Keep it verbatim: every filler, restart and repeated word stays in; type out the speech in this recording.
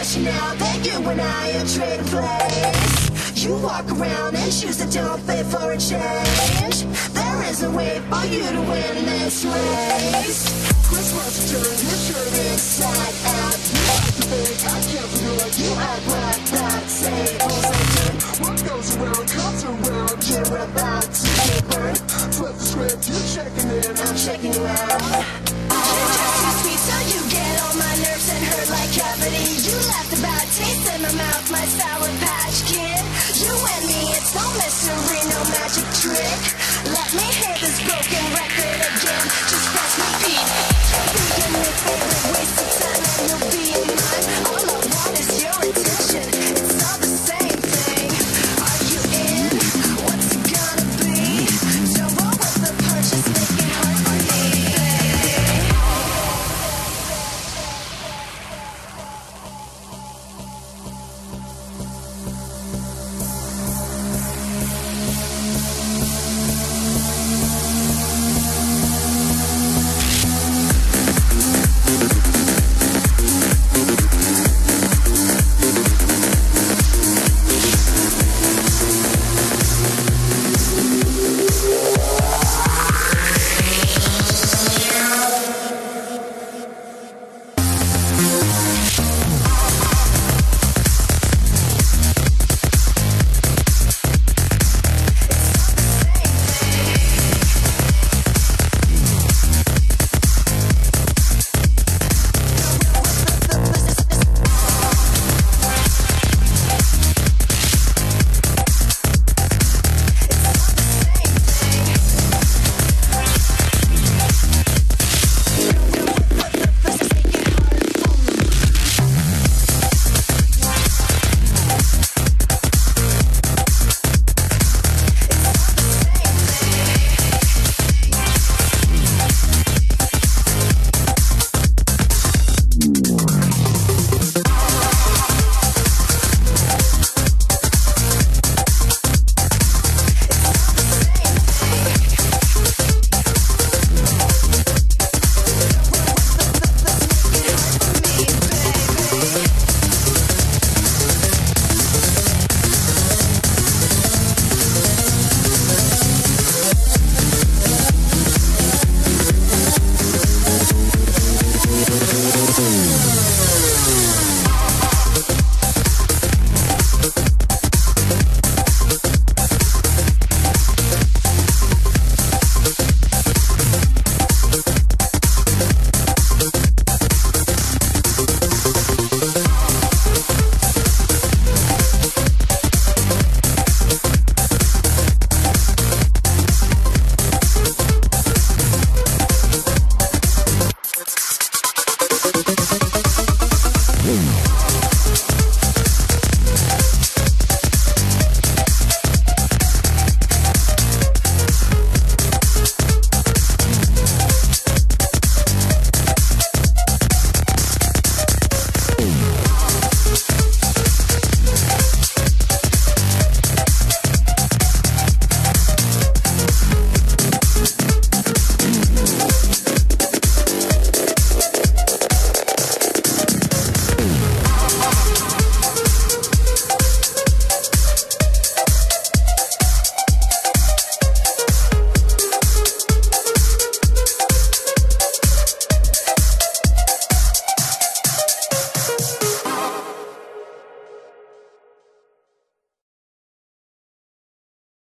now that you and I are trading place. You walk around in shoes that don't fit for a change. There is a way for you to win this race. Chris wants to turn your shirt inside out. You like to think I can't do it. You act like that. Say, oh, say, what goes around comes around. You're about to get burned. Flip the script, you're checking in, I'm checking you out.